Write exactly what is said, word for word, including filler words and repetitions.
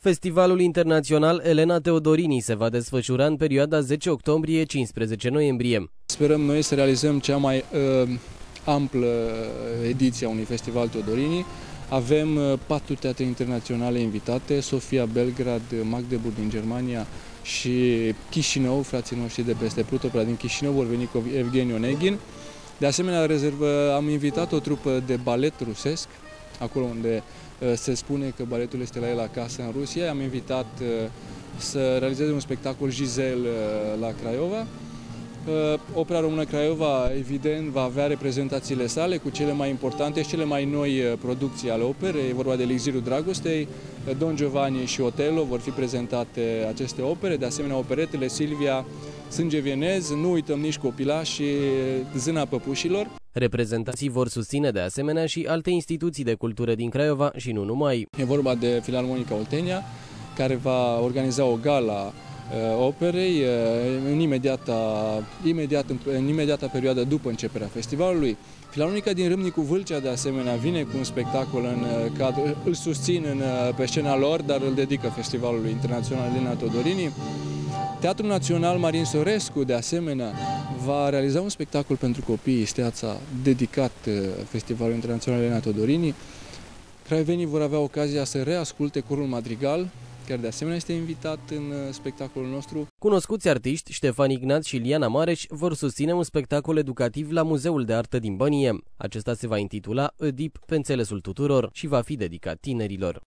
Festivalul internațional Elena Teodorini se va desfășura în perioada zece octombrie - cincisprezece noiembrie. Sperăm noi să realizăm cea mai uh, amplă ediție a unui festival Teodorini. Avem uh, patru teatre internaționale invitate: Sofia, Belgrad, Magdeburg din Germania și Chișinău. Frații noștri de peste Prutopra din Chișinău vor veni cu Evgeni Oneghin. De asemenea, la rezervă am invitat o trupă de balet rusesc, acolo unde se spune că baletul este la el acasă în Rusia. Am invitat să realizeze un spectacol Giselle la Craiova. Opera Română Craiova, evident, va avea reprezentațiile sale cu cele mai importante și cele mai noi producții ale operei. E vorba de Elixirul Dragostei, Don Giovanni și Otello vor fi prezentate aceste opere, de asemenea operetele Silvia, Sânge vienez, Nu uităm nici Copilașii, Zâna păpușilor. Reprezentații vor susține de asemenea și alte instituții de cultură din Craiova și nu numai. E vorba de Filarmonica Oltenia, care va organiza o gala operei în imediata, imediat, în imediata perioadă după începerea festivalului. Filarmonica din Râmnicu Vâlcea, de asemenea, vine cu un spectacol în cadru, îl susțin în, pe scena lor, dar îl dedică Festivalului Internațional Elena Teodorini. Teatrul Național Marin Sorescu, de asemenea, va realiza un spectacol pentru copii, Steața, dedicat Festivalului Internațional Elena Teodorini. Craiovenii vor avea ocazia să reasculte corul madrigal, care de asemenea este invitat în spectacolul nostru. Cunoscuți artiști, Ștefan Ignat și Liana Mareș, vor susține un spectacol educativ la Muzeul de Artă din Bănie. Acesta se va intitula Oedip pe înțelesul tuturor și va fi dedicat tinerilor.